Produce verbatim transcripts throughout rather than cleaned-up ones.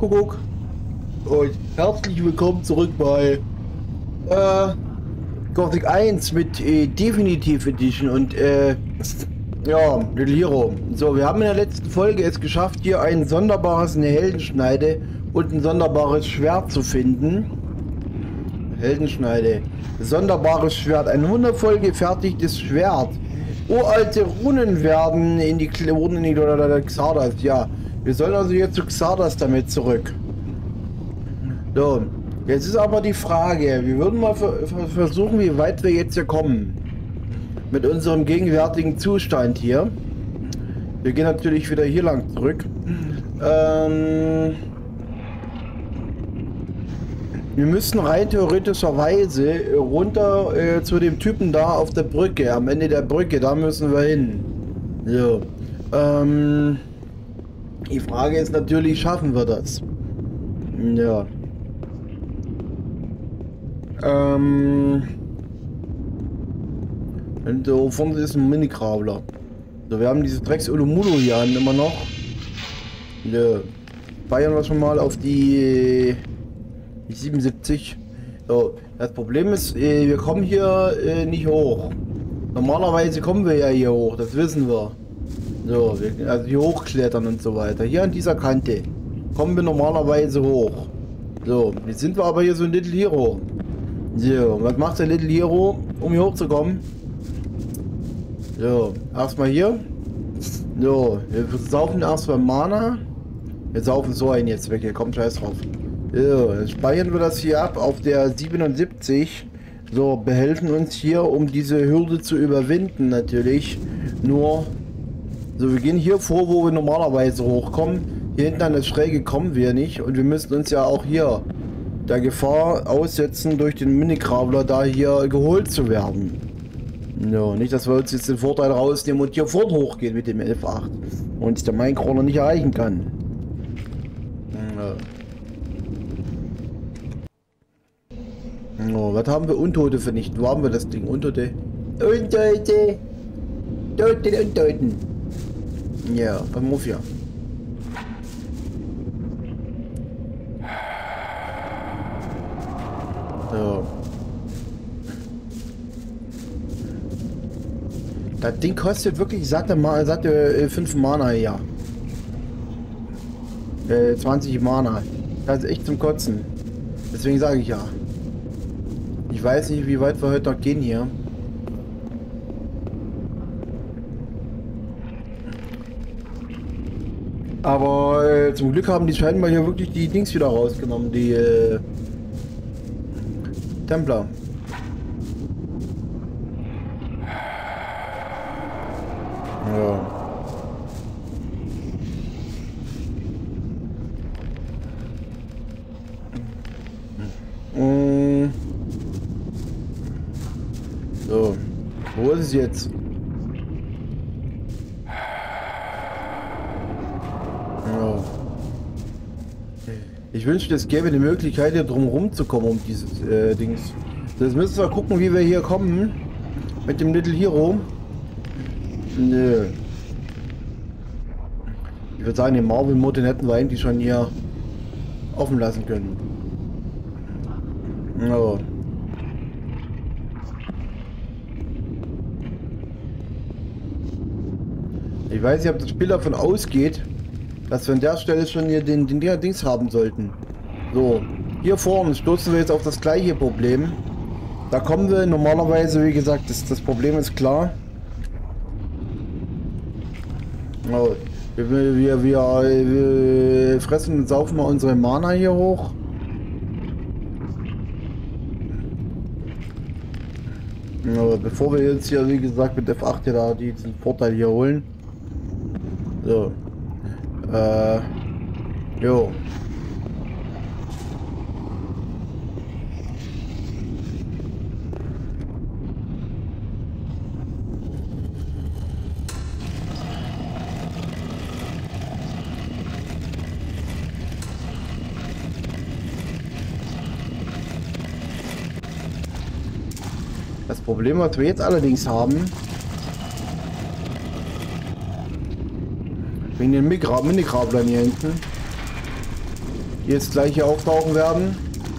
Kuckuck und herzlich willkommen zurück bei äh, Gothic eins mit äh, Definitive Edition und äh, ja, Little Hero. So, wir haben in der letzten Folge es geschafft, hier ein sonderbares, eine Heldenschneide und ein sonderbares Schwert zu finden. Heldenschneide, sonderbares Schwert, ein wundervoll gefertigtes Schwert. Uralte Runen werden in die Runen in die oder Xardas, ja. Wir sollen also jetzt zu Xardas damit zurück. So, jetzt ist aber die Frage, wir würden mal versuchen, wie weit wir jetzt hier kommen. Mit unserem gegenwärtigen Zustand hier. Wir gehen natürlich wieder hier lang zurück. Ähm... Wir müssen rein theoretischerweise runter äh, zu dem Typen da auf der Brücke, am Ende der Brücke, da müssen wir hin. So. Ähm, die Frage ist natürlich, schaffen wir das? Ja. Ähm, und da vorne ist ein Mini-Krabbler. So, wir haben dieses Drecks Ulumulo hier an, immer noch. Ja. Feiern wir schon mal auf die siebenundsiebzig. So, das Problem ist, äh, wir kommen hier äh, nicht hoch. Normalerweise kommen wir ja hier hoch, das wissen wir. So, wir, also hier hochklettern und so weiter. Hier an dieser Kante kommen wir normalerweise hoch. So, jetzt sind wir aber hier so ein Little Hero. So, was macht der Little Hero, um hier hochzukommen? So, erstmal hier. So, wir saufen erstmal Mana. Wir saufen so einen jetzt weg, hier kommt scheiß drauf. So, jetzt speichern wir das hier ab auf der siebenundsiebzig. So, behelfen uns hier, um diese Hürde zu überwinden natürlich. Nur, so wir gehen hier vor, wo wir normalerweise hochkommen. Hier hinten an der Schräge kommen wir nicht. Und wir müssen uns ja auch hier der Gefahr aussetzen, durch den Mini-Krabbler da hier geholt zu werden. No, nicht, dass wir uns jetzt den Vorteil rausnehmen und hier vorne hochgehen mit dem elf acht. Und der Minecrawler nicht erreichen kann. No. Oh, was haben wir? Untote vernichten. Wo haben wir das Ding? Untote. Untote. Toten, Untoten. Ja, beim Mafia. So. Das Ding kostet wirklich satte, satte äh, fünf Mana hier. Äh, zwanzig Mana. Das ist echt zum Kotzen. Deswegen sage ich ja. Ich weiß nicht, wie weit wir heute noch gehen hier. Aber äh, zum Glück haben die scheinbar hier wirklich die Dings wieder rausgenommen, die äh, Templer. Ja. So, wo ist es jetzt? Ja. Ich wünschte, es gäbe eine Möglichkeit, hier drum rum zu kommen, um dieses äh, Dings. Das müssen wir gucken, wie wir hier kommen. Mit dem Little Hero. Nö. Ich würde sagen, den Marvel-Mode hätten wir eigentlich schon hier offen lassen können. Ja. Ich weiß nicht, ob das Spiel davon ausgeht, dass wir an der Stelle schon hier den, den, den Dings haben sollten. So, hier vorne stoßen wir jetzt auf das gleiche Problem. Da kommen wir normalerweise, wie gesagt, das, das Problem ist klar. Oh, wir, wir, wir, wir fressen und saufen mal unsere Mana hier hoch. Aber bevor wir jetzt hier, wie gesagt, mit F acht hier da diesen Vorteil hier holen. So. Äh. Jo. Das Problem, was wir jetzt allerdings haben, wegen den Mini-Krablern hier hinten, die jetzt gleich hier auftauchen werden.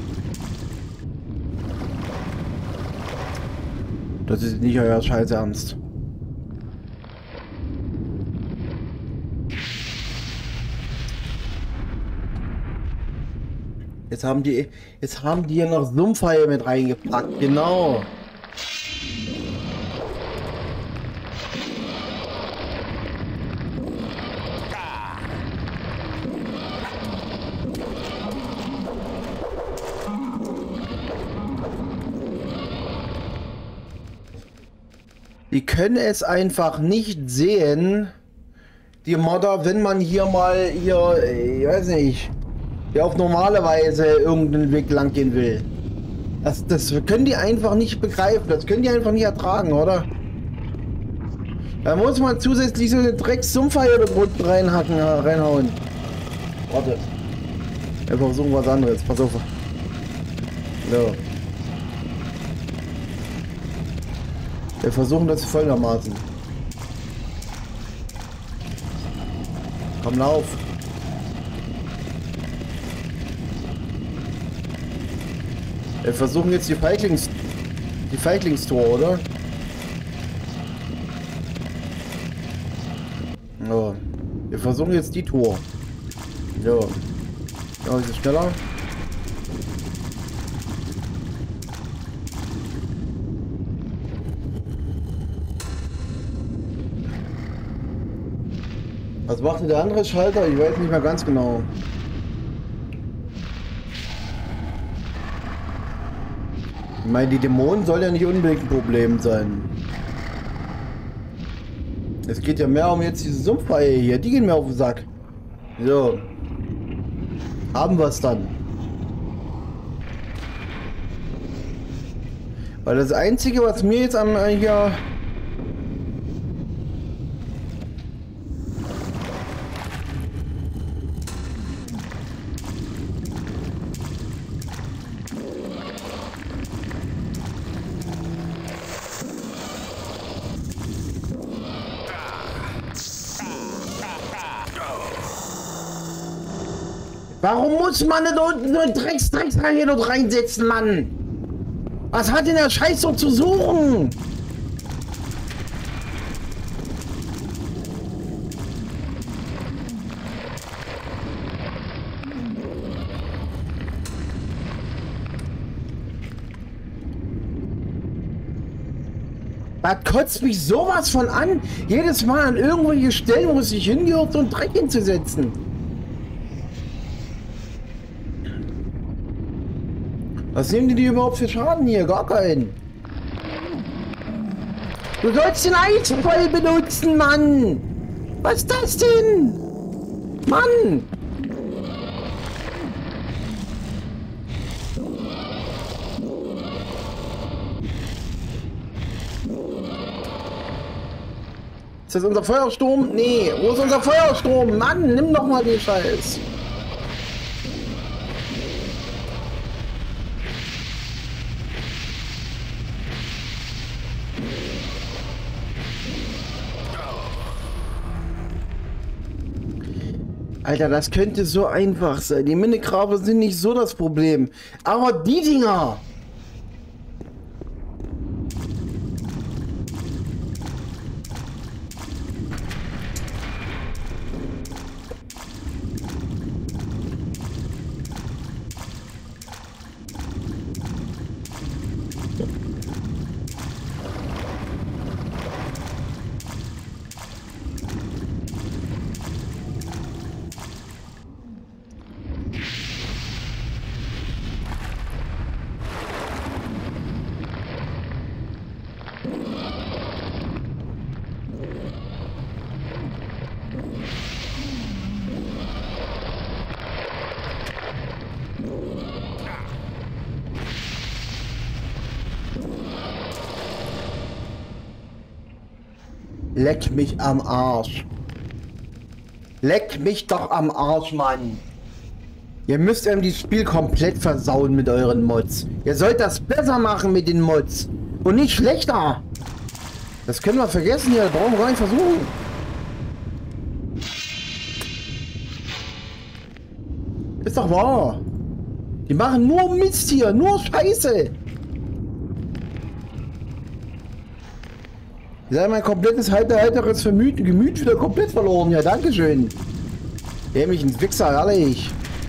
Das ist nicht euer Scheiß Ernst. Jetzt haben die, jetzt haben die ja noch Sumpfhaie mit reingepackt, genau. Die können es einfach nicht sehen, die Modder, wenn man hier mal hier, ich weiß nicht, der auf normale Weise irgendeinen Weg lang gehen will. Das, das können die einfach nicht begreifen, das können die einfach nicht ertragen, oder? Da muss man zusätzlich so eine Drecks-Sumpfhaie da unten reinhacken, reinhauen. Warte. Wir versuchen was anderes, pass auf. So. Wir versuchen das folgendermaßen. Komm, lauf. Wir versuchen jetzt die Feiglings... die Feiglingstor, oder? Ja. Wir versuchen jetzt die Tor. Ja. Ja, ist es schneller? Was macht denn der andere Schalter? Ich weiß nicht mehr ganz genau. Ich meine, die Dämonen soll ja nicht unbedingt ein Problem sein. Es geht ja mehr um jetzt diese Sumpfhaie hier. Die gehen mir auf den Sack. So. Haben wir es dann. Weil das Einzige, was mir jetzt am äh, hier... Warum muss man denn da unten so einen Drecks, Drecks hier dort reinsetzen, Mann? Was hat denn der Scheiß so zu suchen? Das kotzt mich sowas von an. Jedes Mal an irgendwelche Stellen, wo es sich hingehört, so einen Dreck hinzusetzen. Was nehmen die, die überhaupt für Schaden hier? Gar keinen. Du sollst den Eisfall benutzen, Mann! Was ist das denn? Mann! Ist das unser Feuersturm? Nee, wo ist unser Feuersturm? Mann, nimm doch mal den Scheiß. Alter, das könnte so einfach sein. Die Minigrabe sind nicht so das Problem. Aber die Dinger! Leck mich am Arsch. Leck mich doch am Arsch, Mann. Ihr müsst einem das Spiel komplett versauen mit euren Mods. Ihr sollt das besser machen mit den Mods. Und nicht schlechter. Das können wir vergessen hier. Das brauchen wir gar nicht versuchen. Ist doch wahr. Die machen nur Mist hier, nur Scheiße. Ich sage, mein komplettes Halter, halteres Gemüt, Gemüt wieder komplett verloren. Ja, dankeschön. Der mich ein Wichser, ehrlich.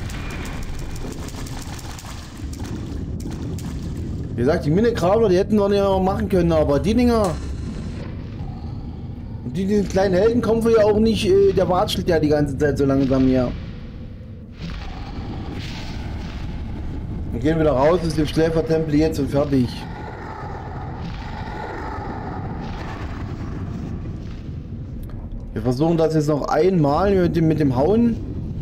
Wie gesagt, die Mine-Kraber, die hätten wir nicht noch machen können, aber die Dinger... Die, die kleinen Helden kommen wir ja auch nicht, äh, der watschelt ja die ganze Zeit so langsam hier. Wir gehen wieder raus, ist dem Schläfertempel jetzt und fertig. Wir versuchen das jetzt noch einmal mit dem, mit dem Hauen.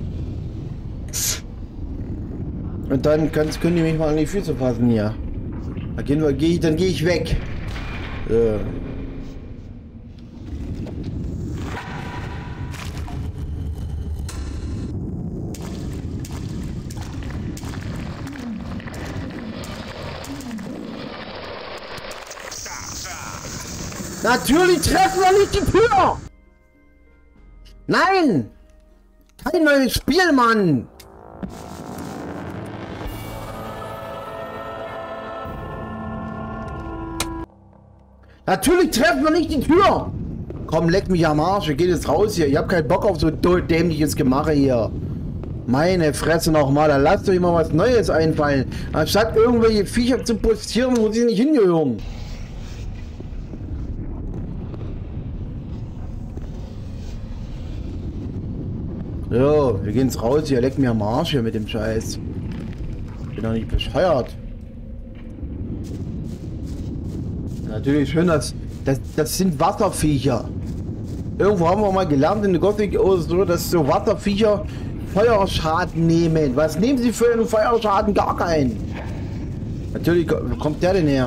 Und dann können, können die mich mal an die Füße fassen hier. Da gehen wir, geh ich, dann gehe ich weg. Ja. Natürlich treffen wir nicht die Tür! Nein! Kein neues Spiel, Mann! Natürlich treffen wir nicht die Tür! Komm, leck mich am Arsch, wir gehen jetzt raus hier. Ich hab keinen Bock auf so dämliches Gemache hier. Meine Fresse nochmal, dann lasst euch mal was Neues einfallen. Anstatt irgendwelche Viecher zu postieren, wo sie nicht hingehören. So, wir gehen jetzt raus hier, leck mir am Arsch hier mit dem Scheiß. Bin doch nicht bescheuert. Natürlich schön, dass das, das sind Wasserviecher. Irgendwo haben wir mal gelernt in der Gothic oder so, dass so Wasserviecher Feuerschaden nehmen. Was nehmen sie für einen Feuerschaden? Gar keinen. Natürlich, wo kommt der denn her?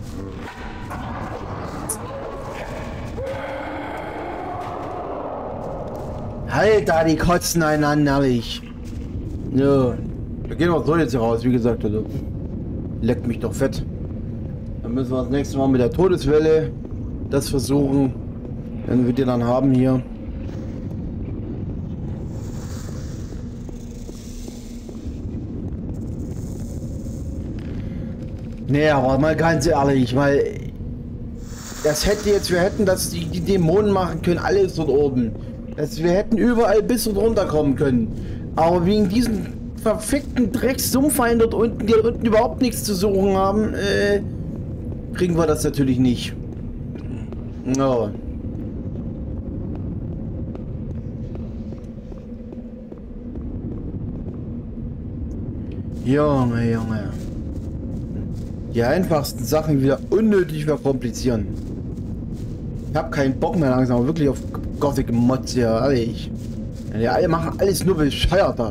Halt da die Kotzen einander, ehrlich. Ja. Wir gehen auch so jetzt hier raus, wie gesagt. Also. Leckt mich doch fett. Dann müssen wir das nächste Mal mit der Todeswelle das versuchen. Wenn wir die dann haben hier. Nee, aber mal ganz ehrlich, weil das hätte jetzt, wir hätten das, die, die Dämonen machen können, alles dort oben. Das, wir hätten überall bis und runter kommen können. Aber wegen diesen verfickten Dreckssumpfeilen dort unten, die dort unten überhaupt nichts zu suchen haben, äh, kriegen wir das natürlich nicht. Ja. Junge, Junge. Die einfachsten Sachen wieder unnötig verkomplizieren. Ich habe keinen Bock mehr langsam wirklich auf Gothic Mods hier, ehrlich. Die alle machen alles nur bescheuerter.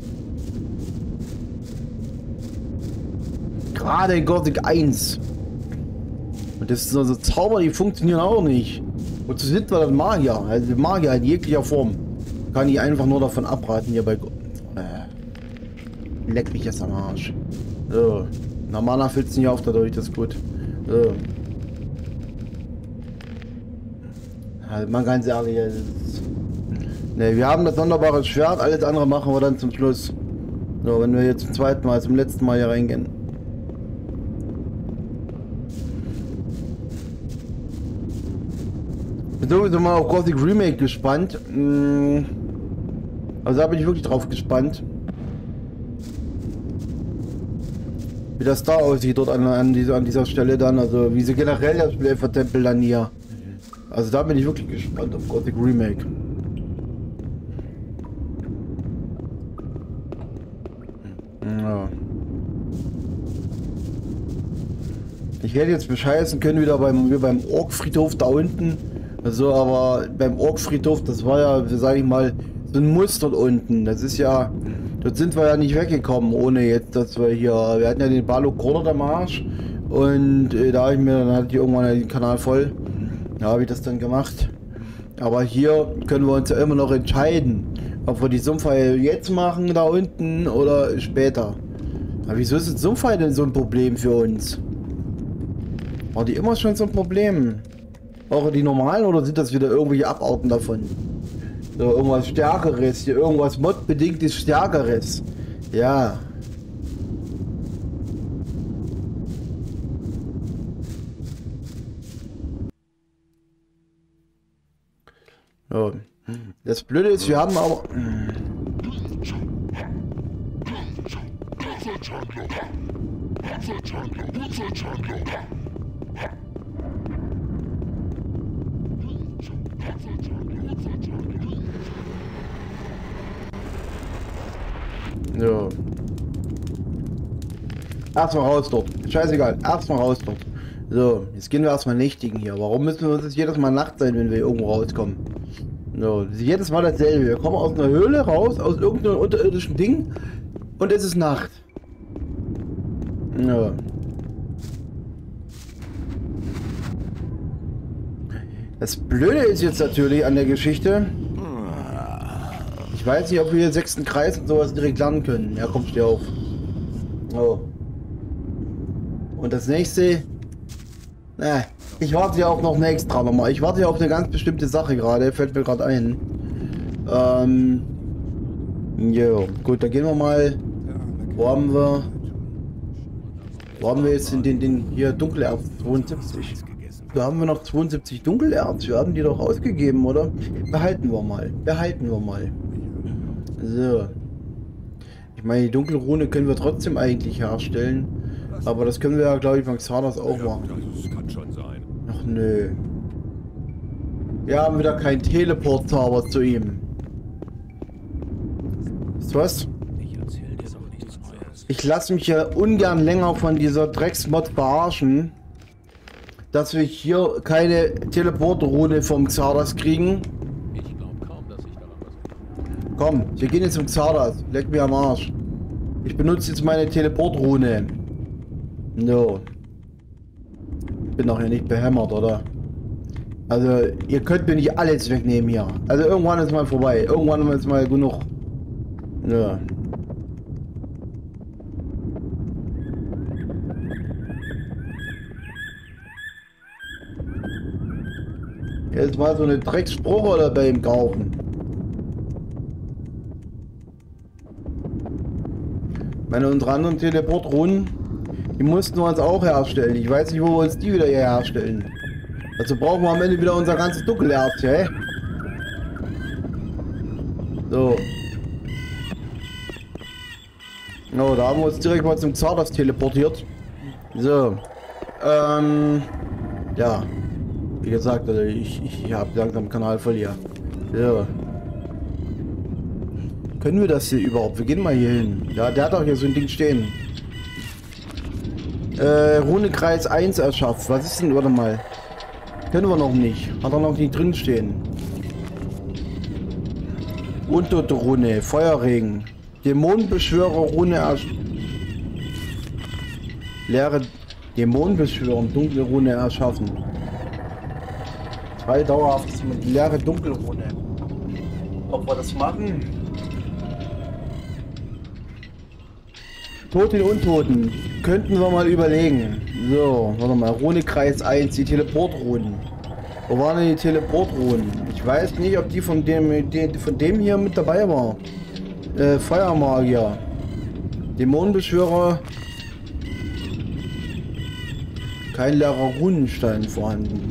Gerade in Gothic eins. Und das sind also Zauber, die funktionieren auch nicht. Wozu sind wir dann Magier? Also Magier in jeglicher Form. Kann ich einfach nur davon abraten hier bei... Äh, leck mich jetzt am Arsch. So. Na, Mana fällt es nicht auf dadurch, das ist gut. So. Also mal ganz ehrlich, ne, wir haben das sonderbare Schwert, alles andere machen wir dann zum Schluss. So, wenn wir jetzt zum zweiten Mal, zum letzten Mal hier reingehen. Bin sowieso mal auf Gothic Remake gespannt. Also da bin ich wirklich drauf gespannt. Wie das da aussieht dort an, an, dieser, an dieser Stelle dann, also wie sie generell das Schläfertempel dann hier. Also da bin ich wirklich gespannt auf Gothic Remake. Ja. Ich hätte jetzt bescheißen können wieder beim, wie beim Orkfriedhof da unten. Also aber beim Orkfriedhof, das war ja, sage ich mal, so ein Muster dort unten. Das ist ja, dort sind wir ja nicht weggekommen, ohne jetzt, dass wir hier, wir hatten ja den Balog Corner am Arsch. Und äh, da habe ich mir, dann hatte ich irgendwann den Kanal voll. Da habe ich das dann gemacht. Aber hier können wir uns ja immer noch entscheiden, ob wir die Sumpfhaie jetzt machen da unten oder später. Aber wieso ist das Sumpfhaie denn so ein Problem für uns? War die immer schon so ein Problem? Auch die normalen oder sind das wieder irgendwelche Abarten davon? So irgendwas Stärkeres, hier irgendwas modbedingtes Stärkeres. Ja. So. Das Blöde ist, wir haben aber... So. Erstmal raus dort. Scheißegal. Erstmal raus dort. So, jetzt gehen wir erstmal nächtigen hier. Warum müssen wir uns jetzt jedes Mal Nacht sein, wenn wir irgendwo rauskommen? So, das ist jedes Mal dasselbe. Wir kommen aus einer Höhle raus, aus irgendeinem unterirdischen Ding und es ist Nacht. Ja. Das Blöde ist jetzt natürlich an der Geschichte, ich weiß nicht, ob wir hier sechsten Kreis und sowas direkt lernen können. Ja, komm, steh auf. Oh. Und das nächste, na, ich warte ja auch noch eine extra nochmal. Ich warte ja auf eine ganz bestimmte Sache gerade, fällt mir gerade ein. Ähm, jo, gut, dann gehen wir mal. Wo haben wir? Wo haben wir jetzt den, den, den hier Dunkelerz zweiundsiebzig? Da haben wir noch zweiundsiebzig Dunkelerz. Wir haben die doch ausgegeben, oder? Behalten wir mal. Behalten wir mal. So. Ich meine, die Dunkelrune können wir trotzdem eigentlich herstellen. Aber das können wir ja, glaube ich, beim Xardas auch machen. Das kann schon sein. Ach nö. Wir haben wieder keinen Teleport-Zauber zu ihm. Ist was? Ich erzähl dir doch nichts Neues. Ich lasse mich ja ungern länger von dieser Drecksmod verarschen, dass wir hier keine Teleportrune vom Xardas kriegen. Ich glaube kaum, dass ich daran was. Komm, wir gehen jetzt zum Xardas. Leck mir am Arsch. Ich benutze jetzt meine Teleportrune. No. Bin doch hier nicht behämmert, oder? Also, ihr könnt mir nicht alles wegnehmen hier. Also, irgendwann ist mal vorbei. Irgendwann ist mal genug. Ja. Jetzt mal so eine Drecksspruch dabei im Kaufen. Meine unter anderem Teleportruhen, die mussten wir uns auch herstellen. Ich weiß nicht, wo wir uns die wieder hier herstellen. Dazu brauchen wir am Ende wieder unser ganzes Dunkelerz, hä? So. Oh, da haben wir uns direkt mal zum Xardas teleportiert. So. Ähm. Ja. Wie gesagt, also ich, ich habe langsam den Kanal voll hier. So. Können wir das hier überhaupt? Wir gehen mal hier hin. Ja, der hat doch hier so ein Ding stehen. Äh, Runekreis eins erschafft. Was ist denn? Warte mal. Können wir noch nicht. Hat er noch nicht drin stehen. Untote Rune. Feuerregen. Dämonenbeschwörer Rune ersch... Leere Dämonenbeschwörer dunkle Rune erschaffen. Zwei dauerhaftes mit leere Dunkelrune. Ob wir das machen? Tod den Untoten. Könnten wir mal überlegen. So, warte mal. Runekreis eins, die Teleportrunen. Wo waren denn die Teleportrunen? Ich weiß nicht, ob die von dem, die, von dem hier mit dabei war. Äh, Feuermagier. Dämonenbeschwörer. Kein leerer Runenstein vorhanden.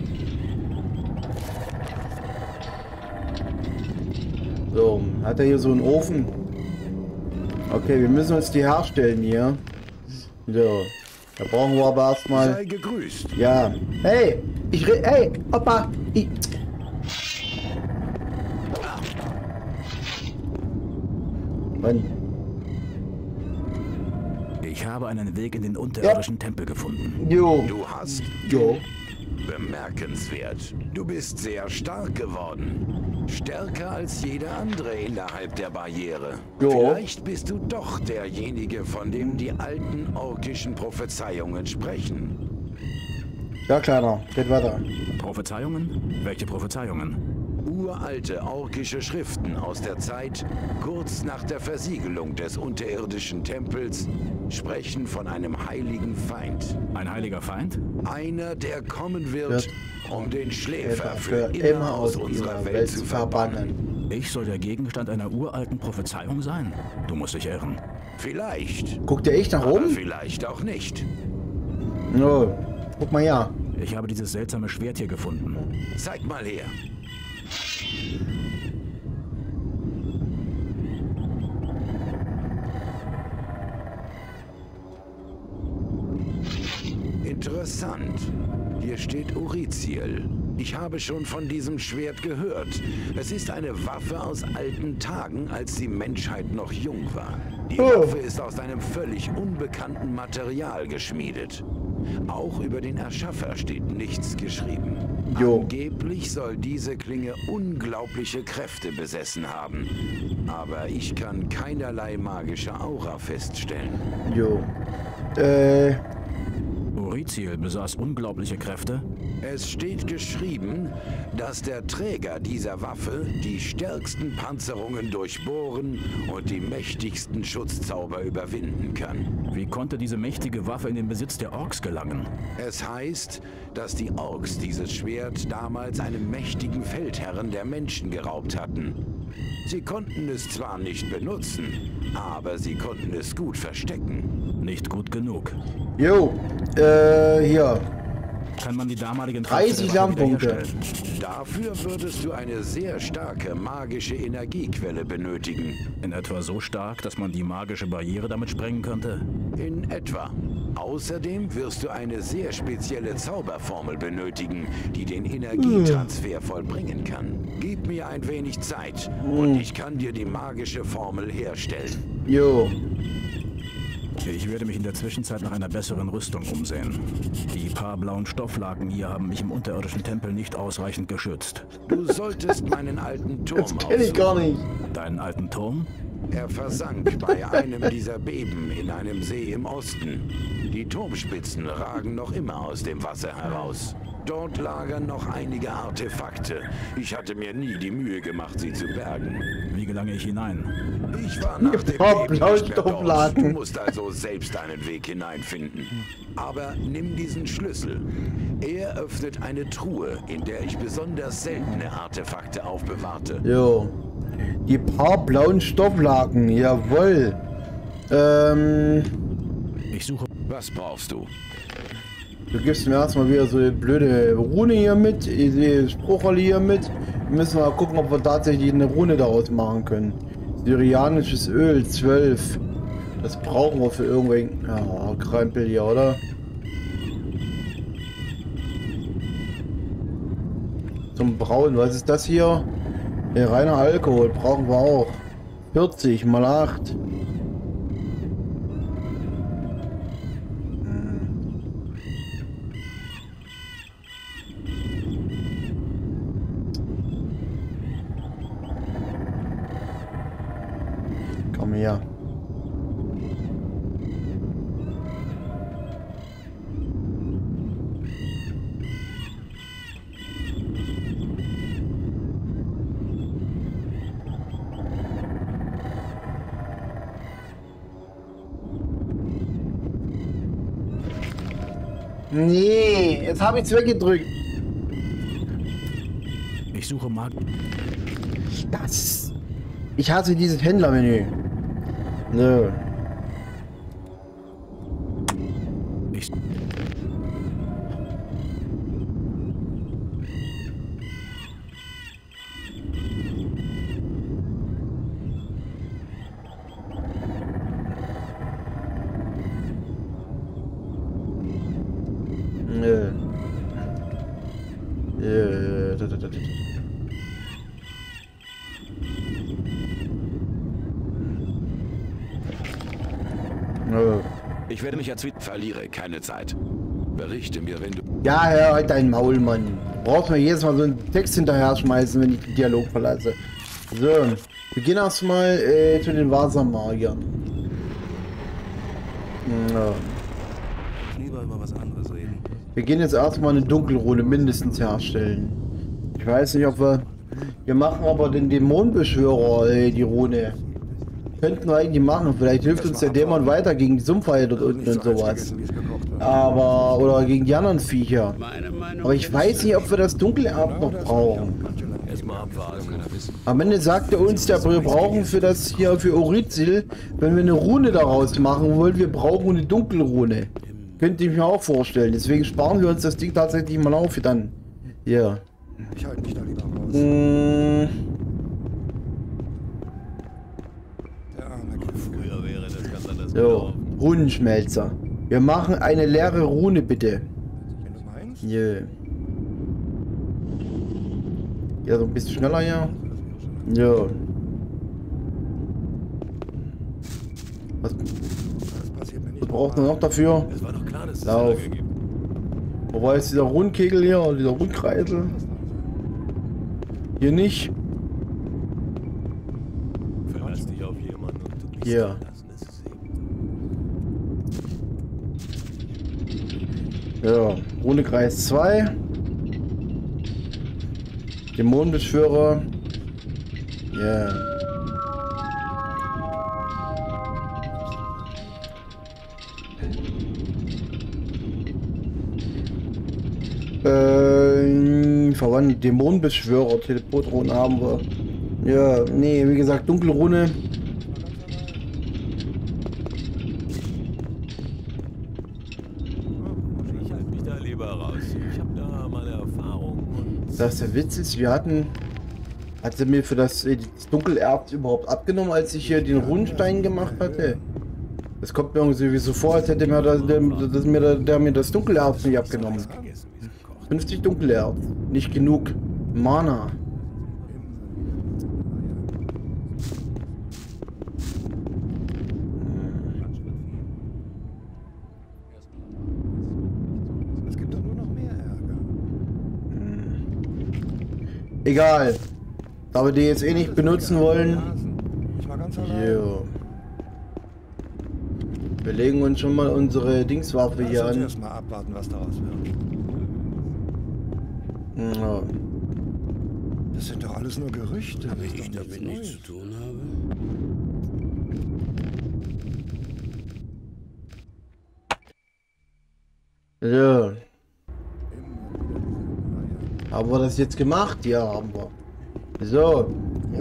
So, hat er hier so einen Ofen? Okay, wir müssen uns die herstellen hier. So, da brauchen wir aber erstmal. Sei gegrüßt. Ja. Hey, ich re hey, Opa. Ich Mann. Ich habe einen Weg in den unterirdischen ja. Tempel gefunden. Jo. Du hast. Jo. Bemerkenswert. Du bist sehr stark geworden. Stärker als jeder andere innerhalb der Barriere. Jo. Vielleicht bist du doch derjenige, von dem die alten orkischen Prophezeiungen sprechen. Ja, Kleiner, geht weiter. Prophezeiungen? Welche Prophezeiungen? Uralte orkische Schriften aus der Zeit, kurz nach der Versiegelung des unterirdischen Tempels, sprechen von einem heiligen Feind. Ein heiliger Feind? Einer, der kommen wird, Wird um den Schläfer für, für immer aus unserer Welt, Welt zu verbannen. Ich soll der Gegenstand einer uralten Prophezeiung sein? Du musst dich irren. Vielleicht. Guckt der echt nach Aber oben? vielleicht auch nicht. No. Guck mal ja. Ich habe dieses seltsame Schwert hier gefunden. Zeig mal her. Interessant. Hier steht Uriziel. Ich habe schon von diesem Schwert gehört. Es ist eine Waffe aus alten Tagen, als die Menschheit noch jung war. Die Oh. Waffe ist aus einem völlig unbekannten Material geschmiedet. Auch über den Erschaffer steht nichts geschrieben. Jo. Angeblich soll diese Klinge unglaubliche Kräfte besessen haben. Aber ich kann keinerlei magische Aura feststellen. Jo. Äh. Uriziel besaß unglaubliche Kräfte. Es steht geschrieben, dass der Träger dieser Waffe die stärksten Panzerungen durchbohren und die mächtigsten Schutzzauber überwinden kann. Wie konnte diese mächtige Waffe in den Besitz der Orks gelangen? Es heißt, dass die Orks dieses Schwert damals einem mächtigen Feldherren der Menschen geraubt hatten. Sie konnten es zwar nicht benutzen, aber sie konnten es gut verstecken. Nicht gut genug. Jo. Äh, hier. Kann man die damaligen Kräfte dreißig der Waffe Lernpunkte. wiederherstellen? Dafür würdest du eine sehr starke magische Energiequelle benötigen. In etwa so stark, dass man die magische Barriere damit sprengen könnte? In etwa. Außerdem wirst du eine sehr spezielle Zauberformel benötigen, die den Energietransfer vollbringen kann. Gib mir ein wenig Zeit und ich kann dir die magische Formel herstellen. Jo. Ich werde mich in der Zwischenzeit nach einer besseren Rüstung umsehen. Die paar blauen Stofflaken hier haben mich im unterirdischen Tempel nicht ausreichend geschützt. Du solltest meinen alten Turm Das kenne ich gar nicht. Deinen alten Turm? Er versank bei einem dieser Beben in einem See im Osten. Die Turmspitzen ragen noch immer aus dem Wasser heraus. Dort lagern noch einige Artefakte. Ich hatte mir nie die Mühe gemacht, sie zu bergen. Wie gelange ich hinein? Ich war nach dem paar Beben blaue nicht mehr dort. Stofflaken. Du musst also selbst einen Weg hineinfinden. Aber nimm diesen Schlüssel. Er öffnet eine Truhe, in der ich besonders seltene Artefakte aufbewahrte. Jo. Die paar blauen Stofflaken. Jawohl. Ähm. Ich suche... Was brauchst du? Du gibst mir erstmal wieder so eine blöde Rune hier mit. Ich sehe Spruchrolle hier mit. Wir müssen mal gucken, ob wir tatsächlich eine Rune daraus machen können. Syrianisches Öl, zwölf. Das brauchen wir für irgendwelchen... Ja, Krempel hier, oder? Zum Brauen. Was ist das hier? Ja, reiner Alkohol brauchen wir auch. vierzig mal acht. Komm her. Nee, jetzt habe ich es weggedrückt. Ich suche Mag... Das. Ich hasse dieses Händlermenü. Nö. Ich... Nö. Nö. da, da, da, da. Nö. Ich werde mich jetzt wieder... Verliere keine Zeit. Berichte mir, wenn du... Ja, hör halt dein Maul, Mann. Du brauchst mir jedes Mal so einen Text hinterher schmeißen, wenn ich den Dialog verlasse. So, wir gehen erstmal äh, zu den Wahrsammmagiern. Ja. Lieber über was anderes reden. Wir gehen jetzt erstmal eine Dunkelrune mindestens herstellen. Ich weiß nicht, ob wir... Wir machen aber den Dämonenbeschwörer, äh, die Rune. Könnten wir eigentlich machen. Vielleicht hilft uns der Dämon weiter gegen die Sumpfhaie dort unten und sowas. Aber... Oder gegen die anderen Viecher. Aber ich weiß nicht, ob wir das Dunkelerb noch brauchen. Erstmal abwarten. Am Ende sagt er uns, der wir brauchen für das hier für Oryzil, wenn wir eine Rune daraus machen wollen, wir brauchen eine Dunkelrune. Könnte ich mir auch vorstellen. Deswegen sparen wir uns das Ding tatsächlich mal auf dann. Ja. Ich halte mich da lieber raus. Mmh. Der arme Kind. Früher wäre das ganz anders So, gelaufen. Runenschmelzer. Wir machen eine leere Rune, bitte. Wenn du meinst. Yeah. Ja, so ein bisschen schneller hier. Ja. Was, Das passiert mir nicht. was braucht man noch dafür? Es war doch klar, dass es Lauf. Ärger gibt. Wo war jetzt dieser Rundkegel hier? Oder dieser Rundkreisel? Hier nicht. Verlass dich auf jemanden und du bist Hier. verlassen, es ist eben. Ja. Runekreis zwei. Dämonenbeschwörer. Ja. Yeah. Äh, verwandt Dämonenbeschwörer, Teleportrune haben wir. Ja, nee, wie gesagt, Dunkelrune. Ich halte mich da lieber raus. Ich habe da meine Erfahrung und Das der Witz ist, wir hatten. Hat sie mir für das, äh, das Dunkelerz überhaupt abgenommen, als ich hier den Rundstein gemacht hatte? Das kommt mir irgendwie so vor, als hätte mir, das, der, das, mir der, der mir das Dunkelerz nicht abgenommen. gegessen, wie es gekocht. fünfzig Dunkelerz. Nicht genug Mana. Es gibt doch nur noch mehr Ärger. Egal. Da wir die jetzt eh nicht benutzen wollen. Ich war ganz allein. Jo. Wir legen uns schon mal unsere Dingswaffe hier Lass uns an. erstmal abwarten, was daraus wird. Ja. Das sind doch alles nur Gerüchte. Wenn Das ist ich doch damit nichts nichts zu Neues. tun habe? Ja. Immer wieder diese- Haben wir das jetzt gemacht? Ja, haben wir. So.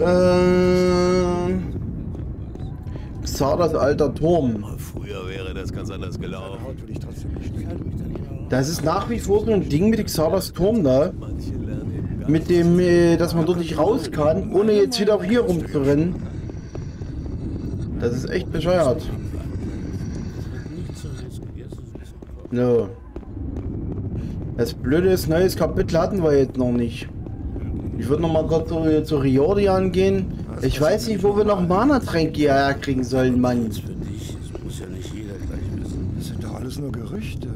Ähm. Xardas alter Turm. Früher wäre das ganz anders Naja, gelaufen. Haut will ich trotzdem nicht spielen. Das ist nach wie vor so ein Ding mit Xardas Turm da. Manche lernen eben gar Mit dem, äh, dass man dort nicht raus kann, ohne jetzt wieder hier rumzurennen. Das ist echt bescheuert. Nichts so heiß gegessen, wie es gekocht. No. Das Blöde ist, neues Kapitel hatten wir jetzt noch nicht. Ich würde noch mal kurz zu, zu Riordan gehen. Ich weiß nicht, wo wir noch Mana-Tränke hierher kriegen sollen, Mann. Für dich, das muss ja nicht jeder gleich wissen. Das sind doch alles nur Gerüchte.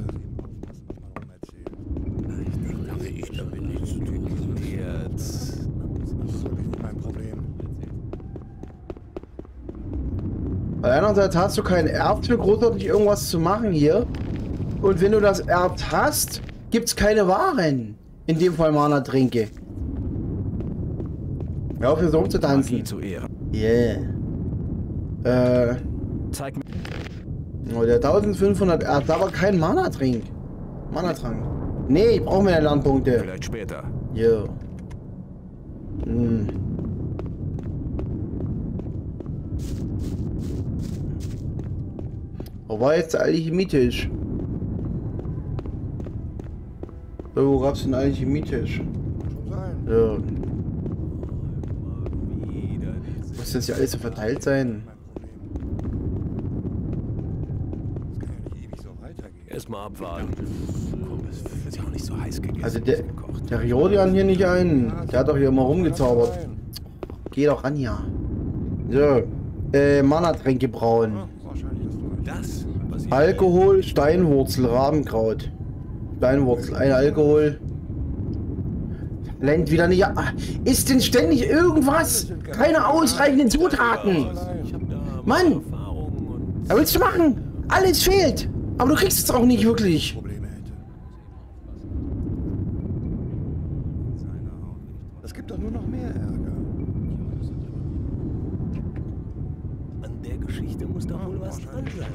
Solange ich damit nichts zu tun habe. jetzt. Das ist wirklich nicht mein Problem. Weil einerseits hast du kein Erz für großartig irgendwas zu machen hier. Und wenn du das Erz hast, gibt's keine Waren. In dem Fall Mana-Tränke. Hör auf, hier so rumzutanzen. Magie zu Ehren. Yeah. Äh, Zeig mir. oh, der eintausendfünfhundert Erz, aber kein Mana-Trink. Mana-Trank. Nee, ich brauche mehr Lernpunkte. Vielleicht später. Jo. Hm. Wo war jetzt der Alchemietisch? So, wo gab's den Alchemietisch? Kann schon sein. Ja. Wieder diese. Muss das ja alles so verteilt sein? Mein Problem. Das kann ja nicht ewig so weitergehen. Erstmal abwarten. Komm, es wird ja auch nicht so heiß gegessen. Also der, wie es gekocht. der Riordan hier nicht ein. Der hat doch hier immer rumgezaubert. Kann Geh doch ran, ja. So. Äh, Mana-Tränke brauen. sein. Wahrscheinlich das Neue. Das, was ich Alkohol, Steinwurzel, Rabenkraut. Steinwurzel, ein Alkohol. Lenkt wieder nicht. Ah, ist denn ständig irgendwas? Keine ausreichenden Zutaten. Ich hab da Mann! Erfahrung und Was willst du machen? Alles fehlt. Aber du kriegst es auch nicht wirklich. Probleme hätte. Es gibt doch nur noch mehr Ärger. an der Geschichte muss doch wohl was dran sein.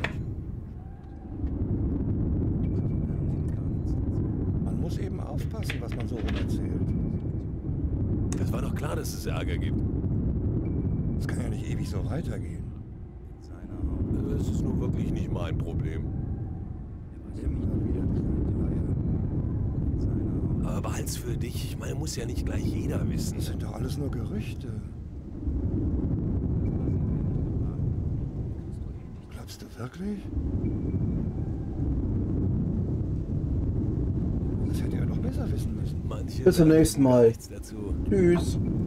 Man muss eben aufpassen, was man so rum erzählt. Es war doch klar, dass es Ärger gibt. ewig so weitergehen. Das ist nun wirklich nicht mein Problem. Immer wieder diese Eier. Aber behalt's für dich. Ich meine, muss ja nicht gleich jeder wissen. Das sind doch alles nur Gerüchte. Glaubst du wirklich? Das hätte er doch besser wissen müssen. Manche Bis zum nächsten Mal. nichts dazu. Tschüss.